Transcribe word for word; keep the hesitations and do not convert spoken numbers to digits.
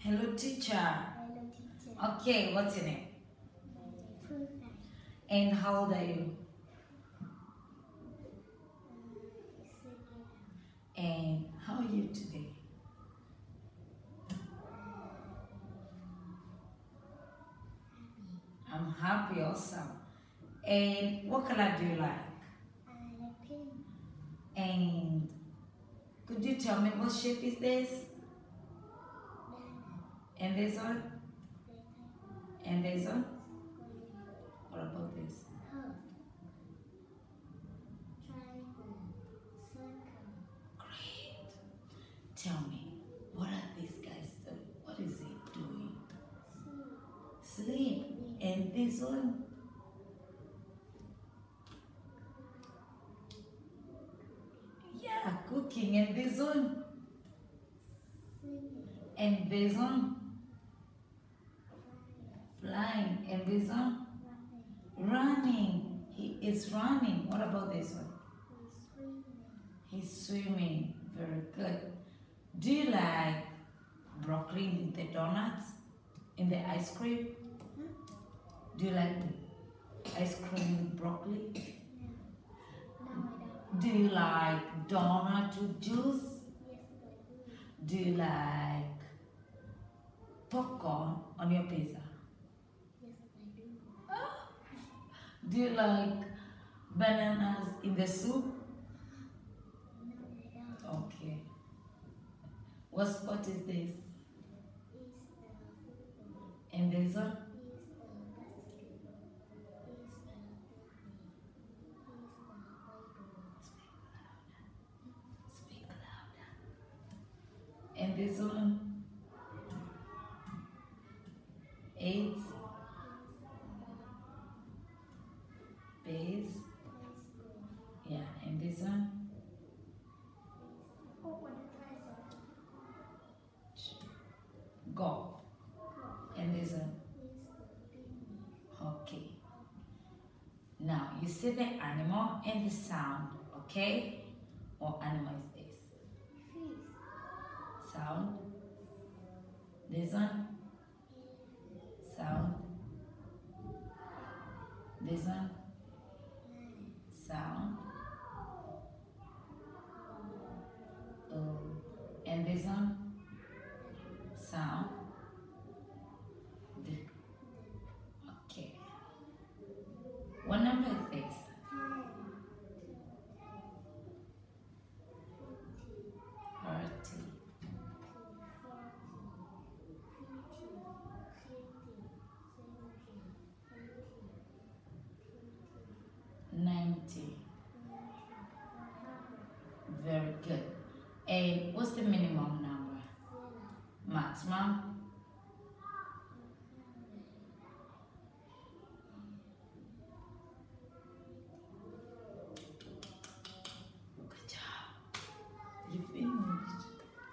Hello, teacher. Hello, teacher. Okay, what's your name? Purna. And how old are you? And how are you today? I'm happy also. And what color do you like? I like pink. And could you tell me what shape is this? And this one? And this one? What about this? Heart. Triangle. Circle. Great. Tell me, what are these guys doing? What is it doing? Sleep. Sleep. And this one? Yeah, cooking. And this one? Singing. And this one? Flying. And this one? Running. Running. He is running. What about this one? He's swimming. He's swimming. Very good. Do you like broccoli in the donuts? In the ice cream? Do you like ice cream with broccoli? No. No, I don't. Do you like donut with juice? Yes, I do. Do you like popcorn on your pizza? Yes, I do. Do you like bananas in the soup? No, I don't. Okay. What sport is this? Is the football. And this one? Is the basketball. Is the volleyball. Speak louder. And this one? Eight. Base. Yeah. And this one? Oh, what did I say? Golf. And this one? Is the picnic. Okay. Now you see the animal and the sound, okay? What animal is this? Fish. Sound. This one? Sound. This one? Sound. Oh. And this one? Sound. The- Okay. What number is this? Thirty. Ninety. Very good. And what's the minimum number? Maximum?